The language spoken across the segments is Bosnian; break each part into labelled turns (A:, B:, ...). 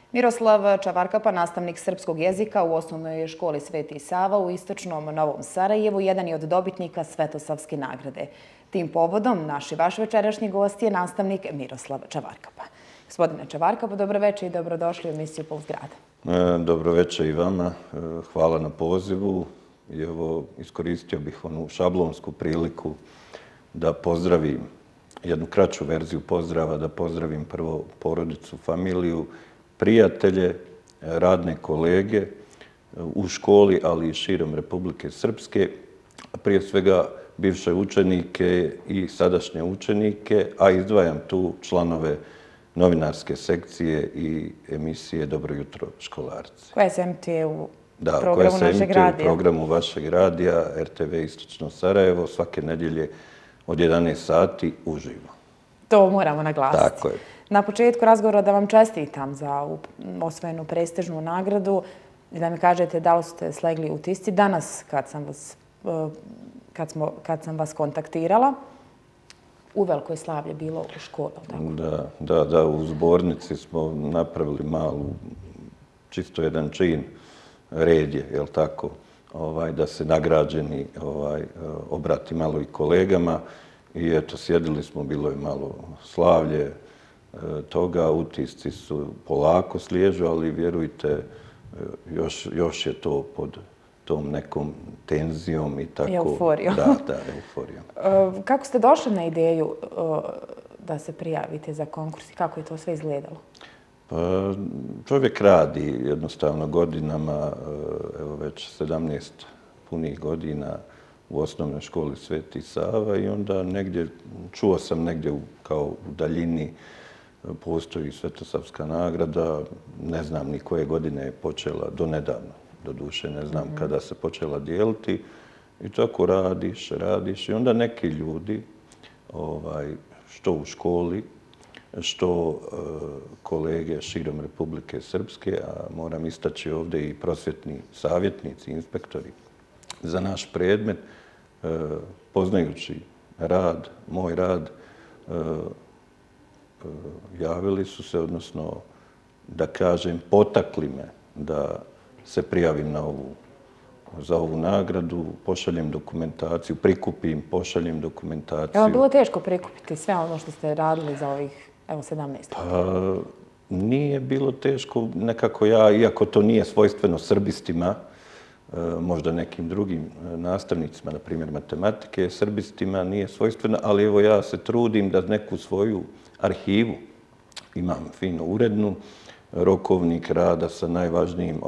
A: Miroslav Čavarkapa, nastavnik srpskog jezika u osnovnoj školi Sveti Sava u istočnom Novom Sarajevu, jedan je od dobitnika Svetosavske nagrade. Tim povodom naš i vaš večerašnji gost je nastavnik Miroslav Čavarkapa. Gospodine Čavarkapa, dobro večer i dobrodošli u emisiju Puls grada.
B: Dobro večer i vama. Hvala na pozivu. I evo, iskoristio bih onu šablonsku priliku da pozdravim jednu kraću verziju pozdrava, da pozdravim prvo porodicu, familiju, prijatelje, radne kolege u školi, ali i širom Republike Srpske, prije svega bivše učenike i sadašnje učenike, a izdvajam tu članove novinarske sekcije i emisije Dobro jutro školarci.
A: Koja se emituje u
B: Da,
A: programu
B: koja se
A: našeg
B: emituje u
A: radija?
B: programu vašeg radija, RTV Istočno Sarajevo, svake nedjelje od 11 sati uživo.
A: To moramo naglasiti.
B: Tako je.
A: Na početku razgovora da vam čestitam za osvojenu prestižnu nagradu i da mi kažete da li ste slegli utisci. Danas kad sam vas kontaktirala, uveliko je slavlje bilo u školi.
B: Da, u zbornici smo napravili malu, čisto jedan čin, red je, jel tako, da se nagrađeni obrati malo i kolegama. I eto, sjedili smo, bilo je malo slavlje toga, utisci su polako sliježu, ali vjerujte, još je to pod tom nekom tenzijom i tako.
A: Euforijom.
B: Da, euforijom.
A: Kako ste došli na ideju da se prijavite za konkurs i kako je to sve izgledalo?
B: Pa, čovjek radi jednostavno godinama, evo već 17 punih godina u osnovnoj školi Sveti Sava i onda čuo sam negdje kao u daljini postoji Svetosavska nagrada, ne znam ni koje godine je počela, do nedavno, doduše ne znam kada se počela dijeliti i tako radiš i onda neki ljudi, što u školi, što kolege širom Republike Srpske, a moram istaći ovdje i prosvjetni savjetnici, inspektori za naš predmet, poznajući moj rad, javili su se, odnosno, da kažem, potakli me da se prijavim za ovu nagradu, pošaljem dokumentaciju, prikupim, pošaljem dokumentaciju.
A: Je li bilo teško prikupiti sve ono što ste radili za ovih 17?
B: Pa, nije bilo teško, nekako ja, iako to nije svojstveno srbistima, možda nekim drugim nastavnicima, na primjer matematike, srbistima nije svojstveno, ali evo ja se trudim da neku svoju arhivu imam fino urednu, rokovnik rada sa najvažnijim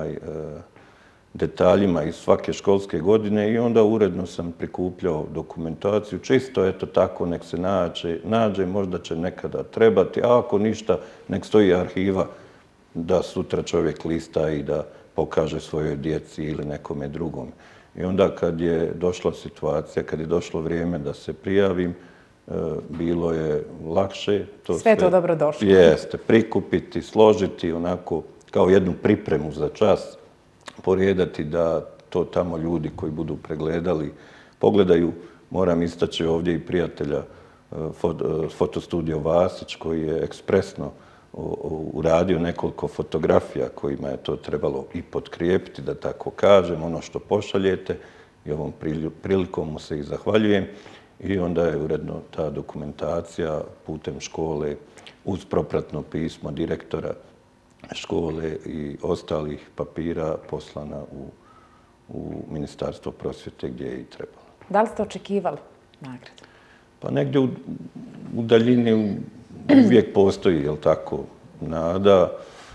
B: detaljima iz svake školske godine i onda uredno sam prikupljao dokumentaciju. Čisto, eto tako, nek se nađe, možda će nekada trebati, a ako ništa, nek stoji arhiva da sutra čovjek lista i da pokaže svojoj djeci ili nekome drugom. I onda kad je došla situacija, kad je došlo vrijeme da se prijavim, bilo je lakše.
A: Sve to dobro došlo.
B: Jeste, prikupiti, složiti onako kao jednu pripremu za čas, porijedati da to tamo ljudi koji budu pregledali, pogledaju. Moram istaći ovdje i prijatelja Fotostudio Vasić koji je ekspresno uradio nekoliko fotografija kojima je to trebalo i potkrijepiti, da tako kažem, ono što pošaljete i ovom prilikom mu se i zahvaljujem. I onda je uredno ta dokumentacija putem škole uz propratno pismo direktora škole i ostalih papira poslana u Ministarstvo prosvjete gdje je i trebalo.
A: Da li ste očekivali nagradu?
B: Pa negdje u daljini uvijek postoji, jel tako, nada.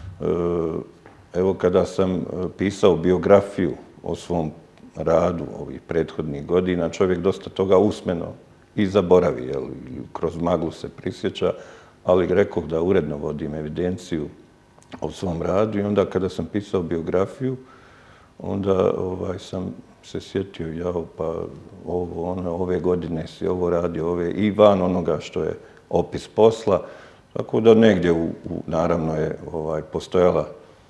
B: Evo kada sam pisao biografiju o svom radu ovih prethodnih godina, čovjek dosta toga usmeno i zaboravi, jel, kroz maglu se prisjeća, ali rekoh da uredno vodim evidenciju o svom radu i onda kada sam pisao biografiju, onda sam se sjetio, pa ove godine si ovo radio, i van onoga što je opis posla, tako da negdje naravno je postojala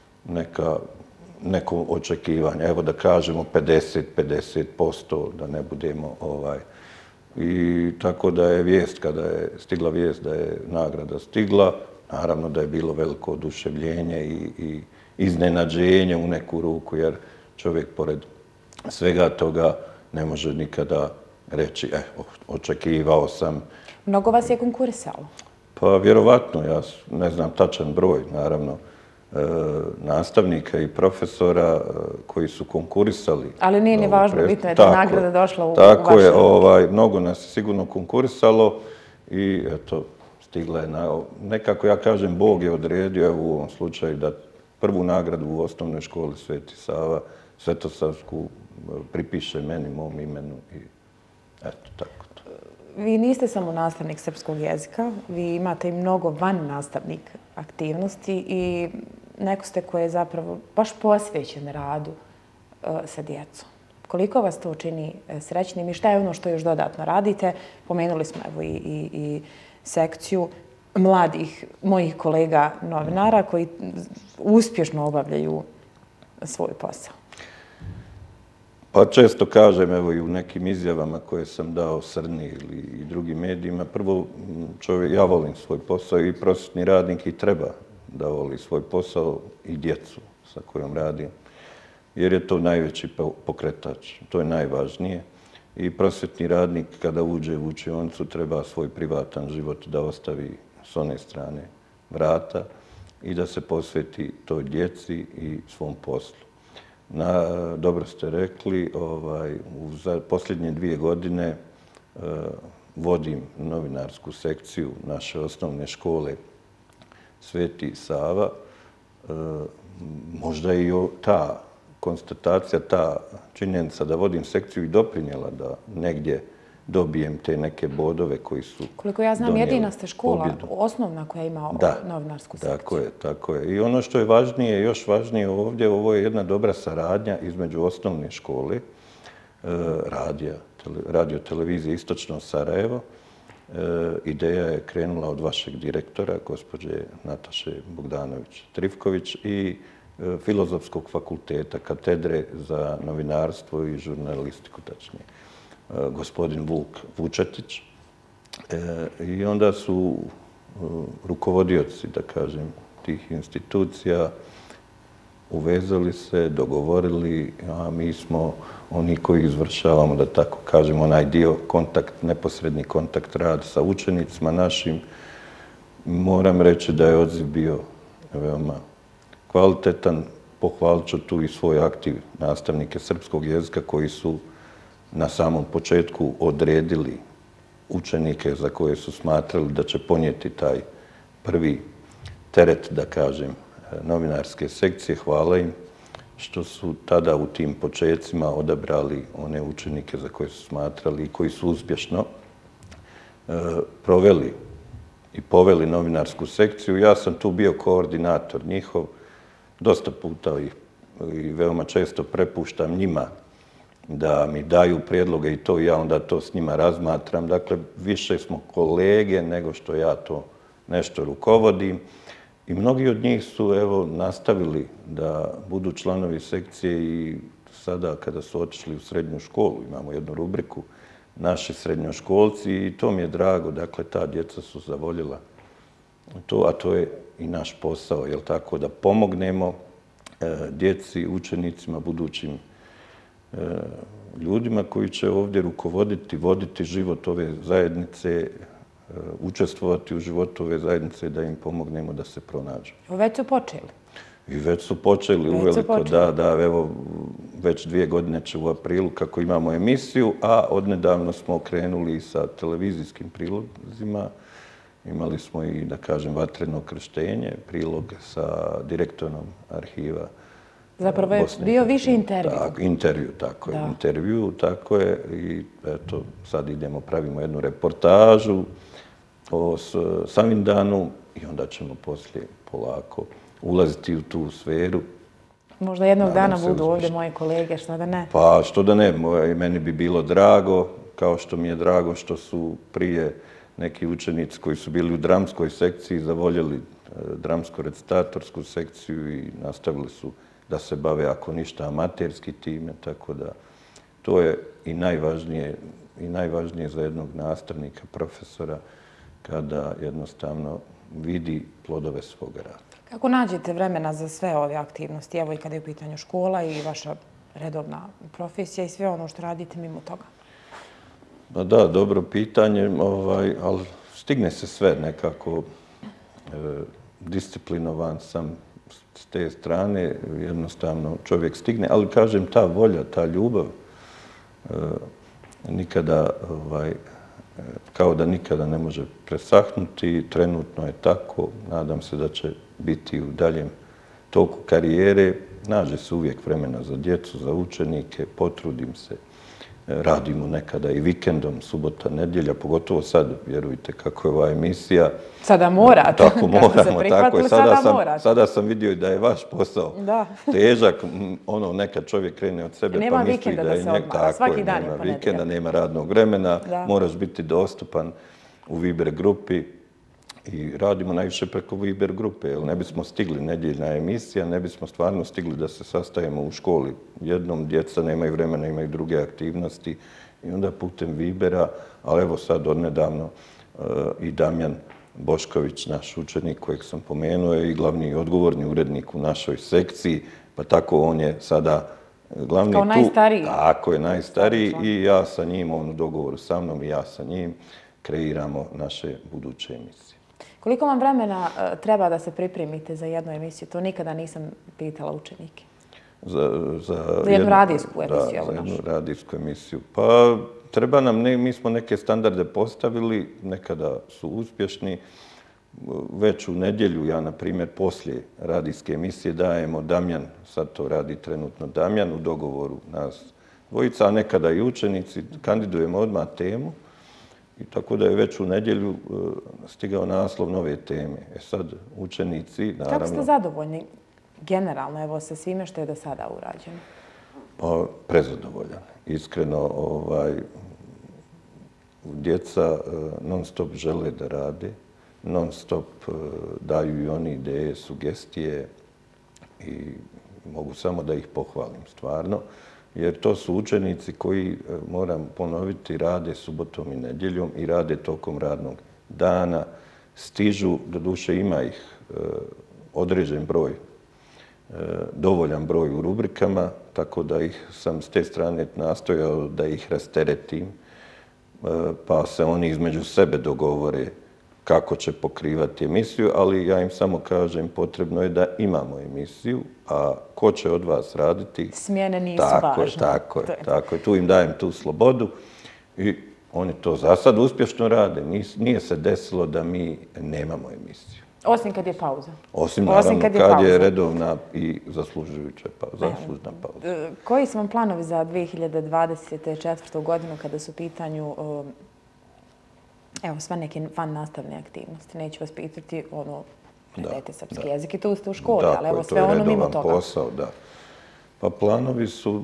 B: neko očekivanje, evo da kažemo 50%, da ne budemo i tako da je vijest, kada je stigla vijest da je nagrada stigla, naravno da je bilo veliko oduševljenje i iznenađenje u neku ruku, jer čovjek pored svega toga ne može nikada reći, očekivao sam.
A: Mnogo vas je konkurisalo?
B: Pa vjerovatno, ja ne znam tačan broj, naravno, nastavnika i profesora koji su konkurisali.
A: Ali nije ni važno, bitno je da je nagrada došla u vaše ruke.
B: Tako je, mnogo nas je sigurno konkurisalo i eto, stigla je nekako, ja kažem, Bog je odredio, evo u ovom slučaju, da prvu nagradu u osnovnoj školi Sveti Sava, Svetosavsku, pripiše meni, mom imenu i eto, tako to.
A: Vi niste samo nastavnik srpskog jezika, vi imate i mnogo van nastavnik aktivnosti i neko ste koji je zapravo baš posvećen radu sa djecom. Koliko vas to čini srećnim i šta je ono što još dodatno radite? Pomenuli smo evo i sekciju mladih mojih kolega novinara koji uspješno obavljaju svoj posao.
B: Pa često kažem, evo i u nekim izjavama koje sam dao Srni ili i drugim medijima, prvo ja volim svoj posao i prosvjetni radnik i treba da voli svoj posao i djecu sa kojom radim, jer je to najveći pokretač, to je najvažnije. I prosvjetni radnik kada uđe u učionicu treba svoj privatan život da ostavi s one strane vrata i da se posveti toj djeci i svom poslu. Dobro ste rekli, za posljednje 2 godine vodim novinarsku sekciju naše osnovne škole Sveti Sava. Možda i ta konstatacija, ta činjenica da vodim sekciju i doprinijela da negdje dobijem te neke bodove koji su donijeli.
A: Koliko ja znam, jedina ste škola osnovna koja ima novinarsku sekciju.
B: Tako je. I ono što je važnije, još važnije ovdje, ovo je jedna dobra saradnja između osnovne škole, radio-televizije Istočno Sarajevo. Ideja je krenula od vašeg direktora, gospođe Nataše Bogdanović-Trifković i Filozofskog fakulteta, katedre za novinarstvo i žurnalistiku, tačnije, gospodin Vuk Vučetić. I onda su rukovodioci, da kažem, tih institucija uvezali se, dogovorili, a mi smo oni koji izvršavamo, da tako kažem, onaj dio neposredni kontakt, rad sa učenicima našim. Moram reći da je odziv bio veoma kvalitetan. Pohvalit ću tu i svoj aktiv nastavnike srpskog jezika koji su na samom početku odredili učenike za koje su smatrali da će ponijeti taj prvi teret, da kažem, novinarske sekcije. Hvala im što su tada u tim početcima odabrali one učenike za koje su smatrali i koji su uspješno proveli i poveli novinarsku sekciju. Ja sam tu bio koordinator njihov, dosta puta i veoma često prepuštam njima da mi daju prijedloge i to ja onda to s njima razmatram. Dakle, više smo kolege nego što ja to nešto rukovodim. I mnogi od njih su nastavili da budu članovi sekcije i sada kada su otišli u srednju školu, imamo jednu rubriku, naši srednjoškolci i to mi je drago. Dakle, ta djeca su zavoljela to, a to je i naš posao, jel tako, da pomognemo djeci, učenicima, budućim ljudima koji će ovdje rukovoditi, voditi život ove zajednice, učestvovati u životu ove zajednice, da im pomognemo da se pronađu.
A: Već su počeli?
B: I već su počeli uveliko, da, evo, već 2 godine će u aprilu kako imamo emisiju, a odnedavno smo krenuli sa televizijskim prilozima. Imali smo i, da kažem, vatreno krštenje, prilog sa direktorom arhiva.
A: Zapravo je bio više intervju.
B: Intervju, tako je. Intervju, tako je. I eto, sad idemo, pravimo jednu reportažu o Savindanu i onda ćemo poslije polako ulaziti u tu sferu.
A: Možda jednog dana budu ovdje moji kolege, što da ne?
B: Pa, što da ne. Meni bi bilo drago, kao što mi je drago što su prije neki učenici koji su bili u dramskoj sekciji zavoljeli dramsko-recitatorsku sekciju i nastavili su da se bave, ako ništa, amaterski time, tako da to je i najvažnije za jednog nastavnika, profesora, kada jednostavno vidi plodove svoga rada.
A: Kako nađete vremena za sve ove aktivnosti, evo i kada je u pitanju škola i vaša redovna profesija i sve ono što radite mimo toga?
B: Pa da, dobro pitanje, ali stigne se sve nekako. Disciplinovan sam s te strane, jednostavno čovjek stigne, ali kažem ta volja, ta ljubav nikada, kao da nikada ne može presahnuti, trenutno je tako, nadam se da će biti u daljem toku karijere, nađe se uvijek vremena za djecu, za učenike, potrudim se. Radimo nekada i vikendom, subota, nedjelja, pogotovo sad, vjerujte kako je ova emisija.
A: Sada morate.
B: Tako moramo, tako je. Sada sam vidio i da je vaš posao težak. Nekad čovjek krene od sebe pa misli da je njeg. Tako je, nema vikenda, nema radnog vremena, moraš biti dostupan u Viber grupi. I radimo najviše preko Viber grupe, jer ne bismo stigli nedjeljna emisija, ne bismo stvarno stigli da se sastajemo u školi. Jednom djeca nemaju vremena, imaju druge aktivnosti i onda putem Vibera, ali evo sad odnedavno i Damjan Bošković, naš učenik kojeg sam pomenuo, je i glavni i odgovorni urednik u našoj sekciji, pa tako on je sada glavni tu.
A: Kao najstariji.
B: Tako je, najstariji i ja sa njim, on u dogovoru sa mnom i ja sa njim kreiramo naše buduće emisije.
A: Koliko vam vremena treba da se pripremite za jednu emisiju? To nikada nisam pitala učenike.
B: Za
A: jednu radijsku emisiju.
B: Da, za jednu radijsku emisiju. Pa treba nam, mi smo neke standarde postavili, nekada su uspješni. Već u nedjelju, ja na primjer poslije radijske emisije dajemo Damjan, sad to radi trenutno Damjan, u dogovoru nas dvojica, a nekada i učenici, kandidujemo odmah temu. I tako da je već u nedjelju stigao naslov nove teme. Sad učenici, naravno...
A: Kako ste zadovoljni generalno, evo, sa svime što je do sada urađeno?
B: Pa, prezadovoljan. Iskreno, djeca non stop žele da rade, non stop daju i oni ideje, sugestije i mogu samo da ih pohvalim stvarno. Jer to su učenici koji, moram ponoviti, rade subotom i nedjeljom i rade tokom radnog dana. Stižu, doduše ima ih određen broj, dovoljan broj u rubrikama, tako da ih sam s te strane nastojao da ih rasteretim, pa se oni između sebe dogovore kako će pokrivati emisiju, ali ja im samo kažem potrebno je da imamo emisiju, a ko će od vas raditi?
A: Smjene nisu važne.
B: Tako je. Tu im dajem tu slobodu i oni to za sad uspješno rade. Nije se desilo da mi nemamo emisiju.
A: Osim kad je pauza.
B: Osim naravno kad je redovna i zaslužujuća pauza.
A: Koji su vam planovi za 2024. godinu kada su u pitanju sve neke van nastavne aktivnosti? Neću vas pitati predajete srpski jezik i tu ste u školi, ali evo sve ono mimo toga.
B: To je redovan posao, da. Pa planovi su,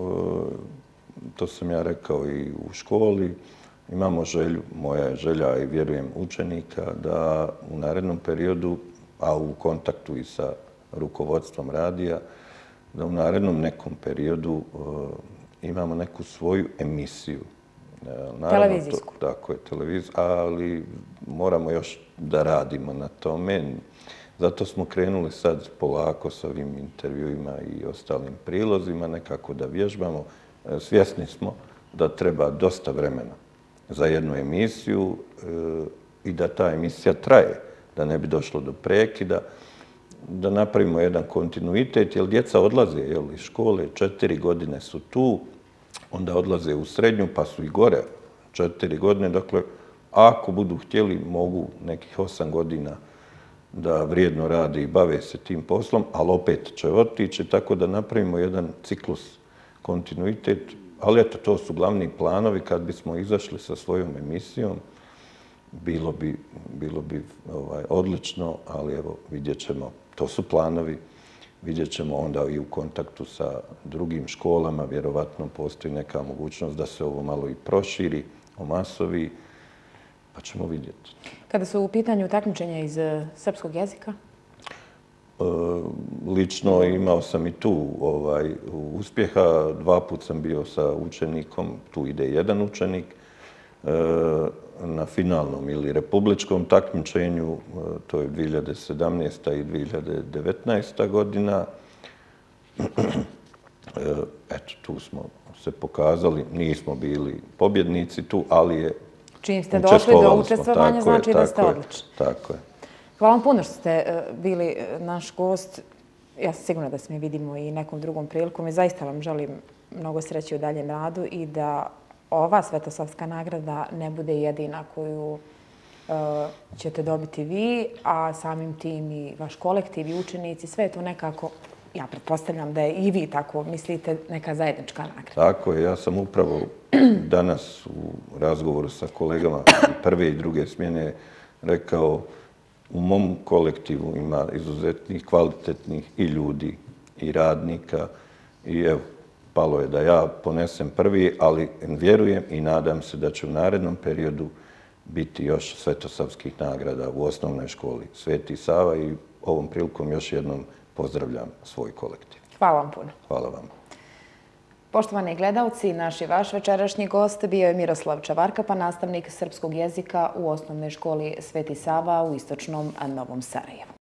B: to sam ja rekao i u školi, imamo želju, moja je želja i vjerujem učenika, da u narednom periodu, a u kontaktu i sa rukovodstvom radija, da u narednom nekom periodu imamo neku svoju emisiju.
A: Televizijsku.
B: Tako je, televiziju, ali moramo još da radimo na tome. Zato smo krenuli sad polako s ovim intervjuima i ostalim prilozima, nekako da vježbamo. Svjesni smo da treba dosta vremena za jednu emisiju i da ta emisija traje, da ne bi došlo do prekida, da napravimo jedan kontinuitet, jer djeca odlaze iz škole, 4 godine su tu, onda odlaze u srednju, pa su i gore 4 godine. Dakle, ako budu htjeli, mogu nekih 8 godina da vrijedno rade i bave se tim poslom, ali opet će otići, tako da napravimo jedan ciklus, kontinuitet. Ali eto, to su glavni planovi. Kad bismo izašli sa svojom emisijom, bilo bi odlično, ali evo, vidjet ćemo. To su planovi. Vidjet ćemo onda i u kontaktu sa drugim školama. Vjerovatno postoji neka mogućnost da se ovo malo i proširi, omasovi, pa ćemo vidjeti.
A: Kada su u pitanju takmičenja iz srpskog jezika?
B: Lično imao sam i tu uspjeha. 2 puta sam bio sa učenikom, tu ide jedan učenik. na finalnom ili republičkom takmičenju, to je 2017. i 2019. godina. Eto, tu smo se pokazali, nismo bili pobjednici tu, ali je
A: Čim ste došli do učestvovanja, znači da ste odlični.
B: Tako je.
A: Hvala vam puno što ste bili naš gost. Ja sam sigurna da se mi vidimo i nekom drugom prilikom i zaista vam želim mnogo sreće u daljem radu i da ova Svetosavska nagrada ne bude jedina koju ćete dobiti vi, a samim tim i vaš kolektiv i učenici, sve je to nekako, ja pretpostavljam da je i vi tako mislite, neka zajednička nagrada.
B: Tako je, ja sam upravo danas u razgovoru sa kolegama prve i druge smjene rekao, u mom kolektivu ima izuzetnih, kvalitetnih i ljudi i radnika i evo, palo je da ja ponesem prvi, ali vjerujem i nadam se da će u narednom periodu biti još svetosavskih nagrada u osnovnoj školi Sveti Sava i ovom prilikom još jednom pozdravljam svoj kolektiv.
A: Hvala vam puno.
B: Hvala vam.
A: Poštovani gledalci, naš i vaš večerašnji gost bio je Miroslav Čavarkapa, nastavnik srpskog jezika u osnovnoj školi Sveti Sava u istočnom Novom Sarajevu.